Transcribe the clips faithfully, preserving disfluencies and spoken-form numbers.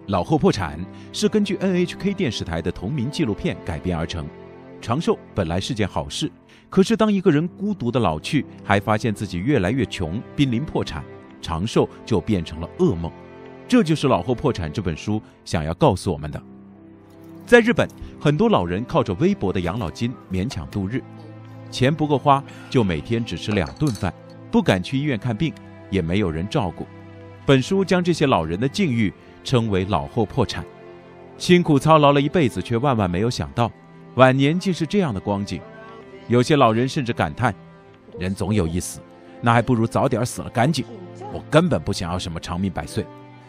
老后破产》是根据 N H K 电视台的同名纪录片改编而成。长寿本来是件好事，可是当一个人孤独的老去，还发现自己越来越穷，濒临破产，长寿就变成了噩梦。这就是《老后破产》这本书想要告诉我们的。在日本，很多老人靠着微薄的养老金勉强度日，钱不够花，就每天只吃两顿饭，不敢去医院看病，也没有人照顾。本书将这些老人的境遇称为老后破产，辛苦操劳了一辈子，却万万没有想到晚年竟是这样的光景。有些老人甚至感叹，人总有一死，那还不如早点死了干净，我根本不想要什么长命百岁。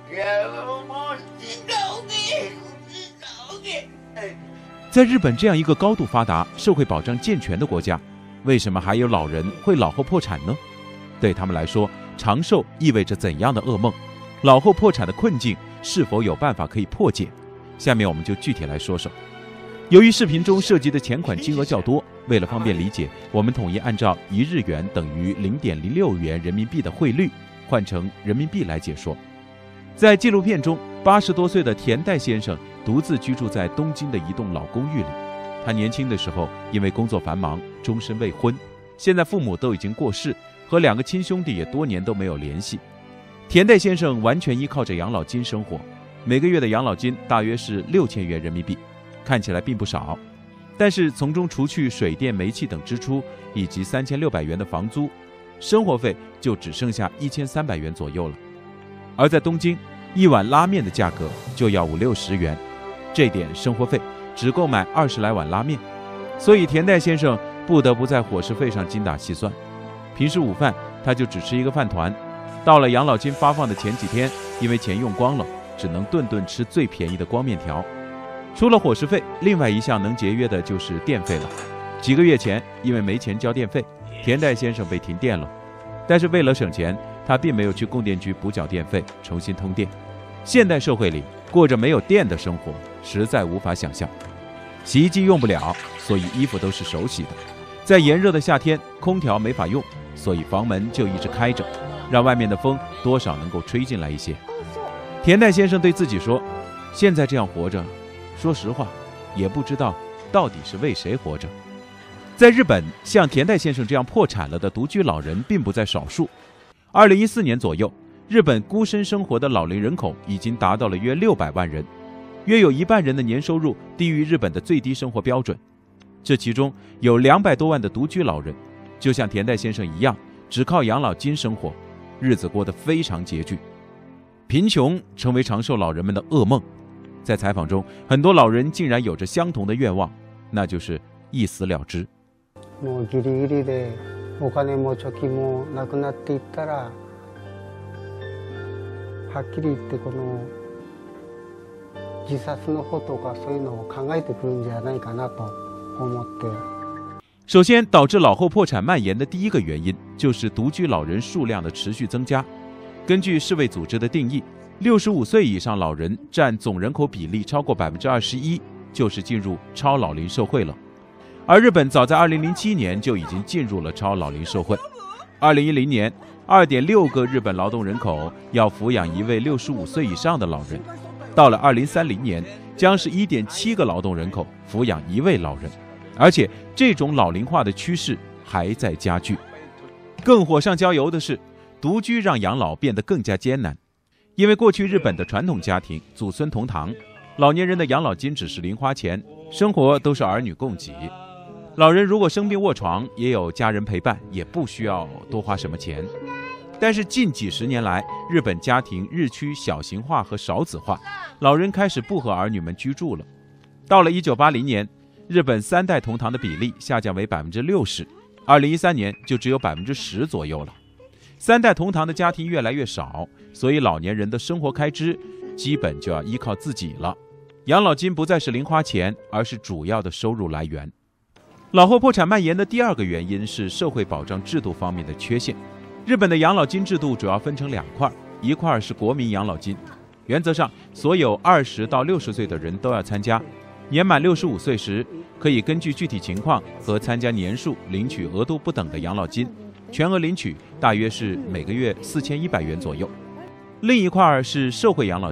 在日本这样一个高度发达、社会保障健全的国家，为什么还有老人会老后破产呢？对他们来说，长寿意味着怎样的噩梦？老后破产的困境是否有办法可以破解？下面我们就具体来说说。由于视频中涉及的钱款金额较多，为了方便理解，我们统一按照一日元等于 零点零六元人民币的汇率换成人民币来解说。在纪录片中，八十多岁的田代先生独自居住在东京的一栋老公寓里。他年轻的时候因为工作繁忙，终身未婚，现在父母都已经过世，和两个亲兄弟也多年都没有联系。田代先生完全依靠着养老金生活，每个月的养老金大约是六千元人民币，看起来并不少，但是从中除去水电煤气等支出以及三千六百元的房租，生活费就只剩下一千三百元左右了。而在东京，一碗拉面的价格就要五六十元，这点生活费只够买二十来碗拉面，所以田代先生不得不在伙食费上精打细算。平时午饭他就只吃一个饭团，到了养老金发放的前几天，因为钱用光了，只能顿顿吃最便宜的光面条。除了伙食费，另外一项能节约的就是电费了。几个月前，因为没钱交电费，田代先生被停电了，但是为了省钱，他并没有去供电局补缴电费，重新通电。现代社会里过着没有电的生活，实在无法想象。洗衣机用不了，所以衣服都是手洗的。在炎热的夏天，空调没法用，所以房门就一直开着，让外面的风多少能够吹进来一些。田代先生对自己说，现在这样活着，说实话也不知道到底是为谁活着。在日本，像田代先生这样破产了的独居老人并不在少数。二零一四年左右，日本孤身生活的老龄人口已经达到了约六百万人，约有一半人的年收入低于日本的最低生活标准。这其中有两百多万的独居老人，就像田代先生一样，只靠养老金生活，日子过得非常拮据。贫穷成为长寿老人们的噩梦。在采访中，很多老人竟然有着相同的愿望，那就是一死了之。 もうギリギリでお金も貯金もなくなっていったら、はっきり言ってこの自殺の方とかそういうのを考えてくるんじゃないかなと思って。 首先，导致老后破产蔓延的第一个原因就是独居老人数量的持续增加。根据世卫组织的定义，六十五岁以上老人占总人口比例超过百分之二十一，就是进入超老龄社会了。而日本早在二零零七年就已经进入了超老龄社会。二零一零年，二点六个日本劳动人口要抚养一位六十五岁以上的老人，到了二零三零年，将是一点七个劳动人口抚养一位老人，而且这种老龄化的趋势还在加剧。更火上浇油的是，独居让养老变得更加艰难。因为过去日本的传统家庭祖孙同堂，老年人的养老金只是零花钱，生活都是儿女供给。老人如果生病卧床，也有家人陪伴，也不需要多花什么钱。但是近几十年来，日本家庭日趋小型化和少子化，老人开始不和儿女们居住了。到了一九八零年，日本三代同堂的比例下降为百分之六十，二零一三年就只有百分之十左右了。三代同堂的家庭越来越少，所以老年人的生活开支基本就要依靠自己了。养老金不再是零花钱，而是主要的收入来源。老后破产蔓延的第二个原因是社会保障制度方面的缺陷。日本的养老金制度主要分成两块，一块是国民养老金，原则上所有二十到六十岁的人都要参加，年满六十五岁时，可以根据具体情况和参加年数领取额度不等的养老金，全额领取大约是每个月四千一百元左右。另一块是社会养老金，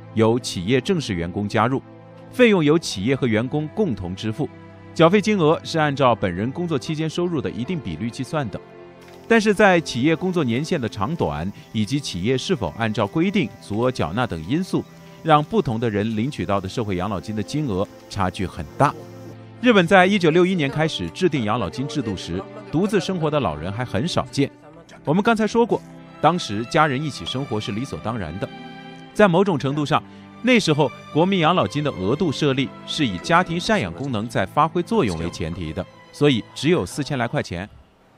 由企业正式员工加入，费用由企业和员工共同支付，缴费金额是按照本人工作期间收入的一定比率计算的。但是在企业工作年限的长短以及企业是否按照规定足额缴纳等因素，让不同的人领取到的社会养老金的金额差距很大。日本在一九六一年开始制定养老金制度时，独自生活的老人还很少见。我们刚才说过，当时家人一起生活是理所当然的。在某种程度上，那时候国民养老金的额度设立是以家庭赡养功能在发挥作用为前提的，所以只有四千来块钱。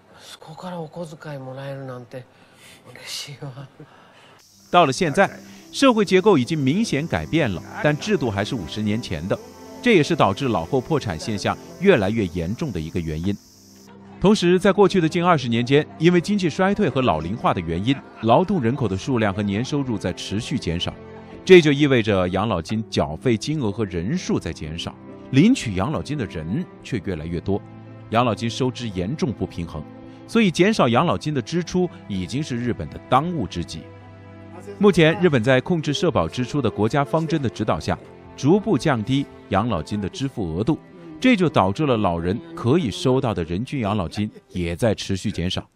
到了现在，社会结构已经明显改变了，但制度还是五十年前的，这也是导致老后破产现象越来越严重的一个原因。同时，在过去的近二十年间，因为经济衰退和老龄化的原因，劳动人口的数量和年收入在持续减少，这就意味着养老金缴费金额和人数在减少，领取养老金的人却越来越多，养老金收支严重不平衡，所以减少养老金的支出已经是日本的当务之急。目前，日本在控制社保支出的国家方针的指导下，逐步降低养老金的支付额度，这就导致了老人可以收到的人均养老金也在持续减少。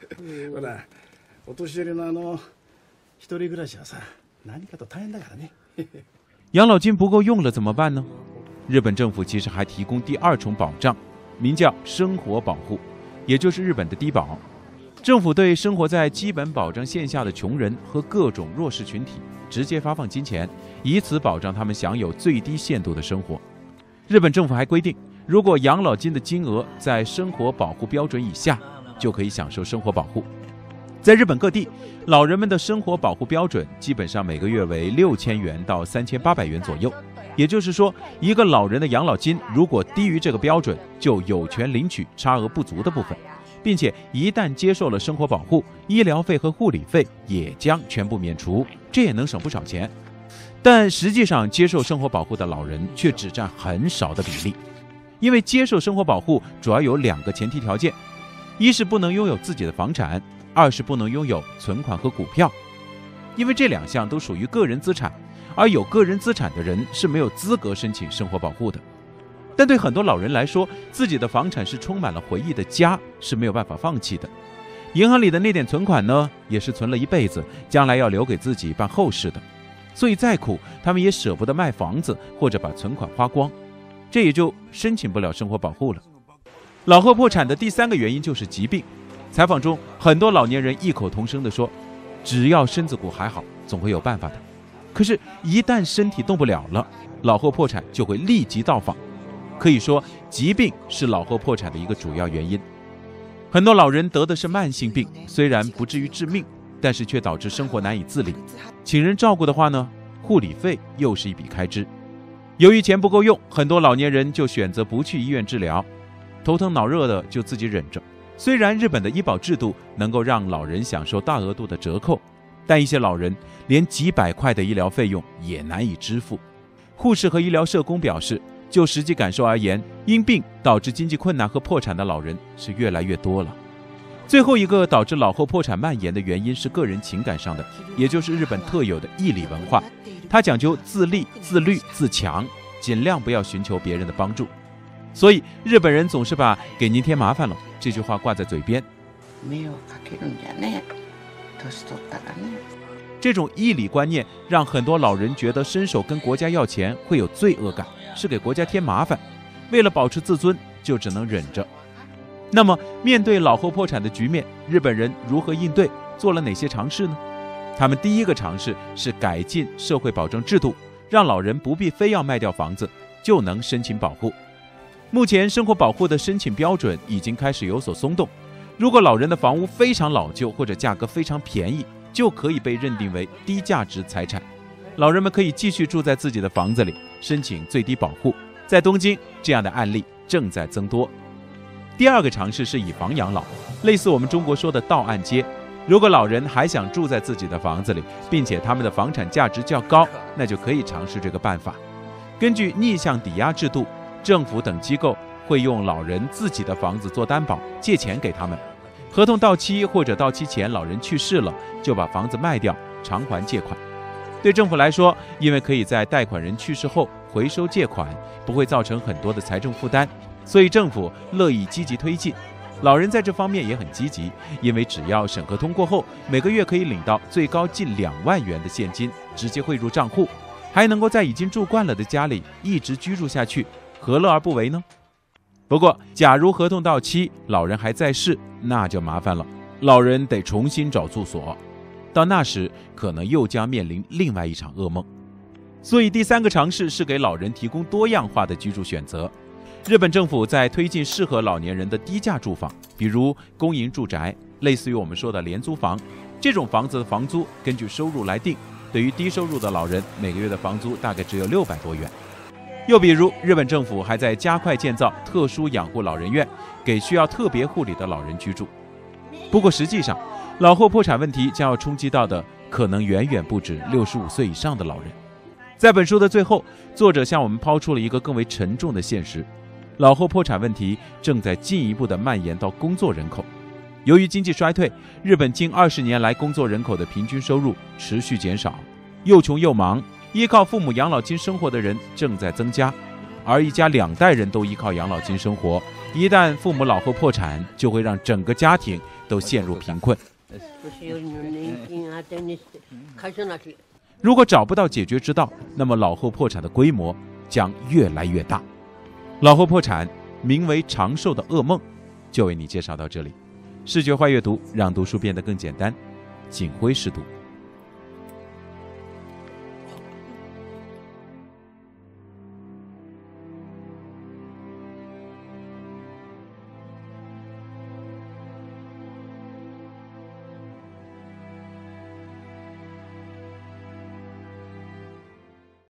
养老金不够用了怎么办呢？日本政府其实还提供第二重保障，名叫生活保护，也就是日本的低保。政府对生活在基本保障线下的穷人和各种弱势群体直接发放金钱，以此保障他们享有最低限度的生活。日本政府还规定，如果养老金的金额在生活保护标准以下，就可以享受生活保护。在日本各地，老人们的生活保护标准基本上每个月为六千元到三千八百元左右，也就是说，一个老人的养老金如果低于这个标准，就有权领取差额不足的部分，并且一旦接受了生活保护，医疗费和护理费也将全部免除，这也能省不少钱。但实际上，接受生活保护的老人却只占很少的比例，因为接受生活保护主要有两个前提条件：一是不能拥有自己的房产，二是不能拥有存款和股票。因为这两项都属于个人资产，而有个人资产的人是没有资格申请生活保护的。但对很多老人来说，自己的房产是充满了回忆的家，是没有办法放弃的。银行里的那点存款呢，也是存了一辈子，将来要留给自己办后事的。所以再苦，他们也舍不得卖房子或者把存款花光，这也就申请不了生活保护了。老后破产的第三个原因就是疾病。采访中，很多老年人异口同声地说，只要身子骨还好，总会有办法的。可是，一旦身体动不了了，老后破产就会立即到访。可以说，疾病是老后破产的一个主要原因。很多老人得的是慢性病，虽然不至于致命，但是却导致生活难以自理。请人照顾的话呢，护理费又是一笔开支。由于钱不够用，很多老年人就选择不去医院治疗，头疼脑热的就自己忍着。虽然日本的医保制度能够让老人享受大额度的折扣，但一些老人连几百块的医疗费用也难以支付。护士和医疗社工表示，就实际感受而言，因病导致经济困难和破产的老人是越来越多了。最后一个导致老后破产蔓延的原因是个人情感上的，也就是日本特有的义理文化。它讲究自立、自律、自强，尽量不要寻求别人的帮助。所以日本人总是把给您添麻烦了这句话挂在嘴边。这种义理观念让很多老人觉得伸手跟国家要钱会有罪恶感，是给国家添麻烦，为了保持自尊就只能忍着。那么面对老后破产的局面，日本人如何应对，做了哪些尝试呢？他们第一个尝试是改进社会保障制度，让老人不必非要卖掉房子就能申请保护。目前生活保护的申请标准已经开始有所松动，如果老人的房屋非常老旧或者价格非常便宜，就可以被认定为低价值财产，老人们可以继续住在自己的房子里，申请最低保护。在东京，这样的案例正在增多。第二个尝试是以房养老，类似我们中国说的倒按揭。如果老人还想住在自己的房子里，并且他们的房产价值较高，那就可以尝试这个办法。根据逆向抵押制度，政府等机构会用老人自己的房子做担保，借钱给他们。合同到期或者到期前老人去世了，就把房子卖掉偿还借款。对对政府来说，因为可以在贷款人去世后回收借款，不会造成很多的财政负担，所以政府乐意积极推进。老人在这方面也很积极，因为只要审核通过后，每个月可以领到最高近两万元的现金，直接汇入账户，还能够在已经住惯了的家里一直居住下去，何乐而不为呢？不过，假如合同到期，老人还在世，那就麻烦了，老人得重新找住所，到那时可能又将面临另外一场噩梦。所以第三个尝试是给老人提供多样化的居住选择。日本政府在推进适合老年人的低价住房，比如公营住宅，类似于我们说的廉租房，这种房子的房租根据收入来定，对于低收入的老人，每个月的房租大概只有六百多元。又比如，日本政府还在加快建造特殊养护老人院，给需要特别护理的老人居住。不过实际上，老后破产问题将要冲击到的可能远远不止六十五岁以上的老人。在本书的最后，作者向我们抛出了一个更为沉重的现实：老后破产问题正在进一步的蔓延到工作人口。由于经济衰退，日本近二十年来工作人口的平均收入持续减少，又穷又忙，依靠父母养老金生活的人正在增加，而一家两代人都依靠养老金生活，一旦父母老后破产，就会让整个家庭都陷入贫困。如果找不到解决之道，那么老后破产的规模将越来越大。老后破产，名为长寿的噩梦，就为你介绍到这里。视觉化阅读，让读书变得更简单。锦辉试读。